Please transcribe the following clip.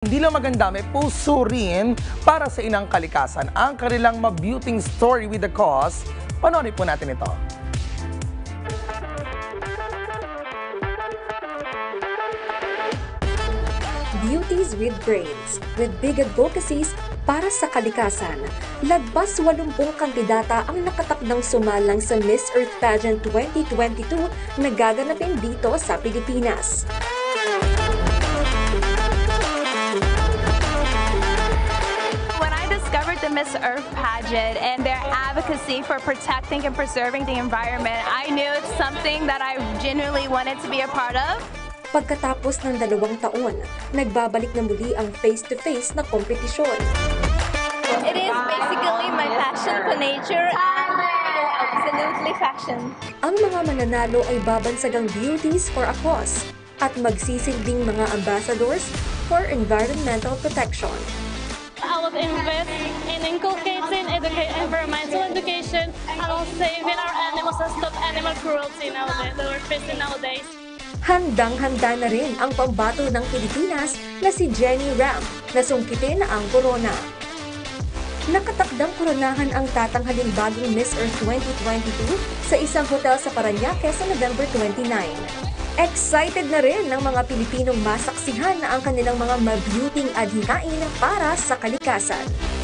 Hindi lang maganda, may puso rin para sa inang kalikasan. Ang kanilang mabuting story with the cause. Panoorin po natin ito. Beauties with brains, with big advocacies para sa kalikasan. Lagpas 80 kandidata ang nakatakdang sumalang sa Miss Earth Pageant 2022 na gaganapin dito sa Pilipinas. When I discovered the Miss Earth Pageant and their advocacy for protecting and preserving the environment, I knew it's something that I genuinely wanted to be a part of. Pagkatapos ng 2 taon, nagbabalik na muli ang face-to-face na kompetisyon. It is basically my passion for nature and absolutely fashion. Ang mga mananalo ay babansagang beauties for a cause at magsisilbing mga ambassadors for environmental protection. I would invest in inculcating environmental education and also saving our animals and stop animal cruelty nowadays that we're facing nowadays. Handang-handa na rin ang pambato ng Pilipinas na si Jenny Ram na sungkitin ang corona. Nakatakdang koronahan ang tatanghalin bagong Miss Earth 2022 sa isang hotel sa Parañaque sa November 29. Excited na rin ng mga Pilipinong masaksihan na ang kanilang mga mabuting adhikain para sa kalikasan.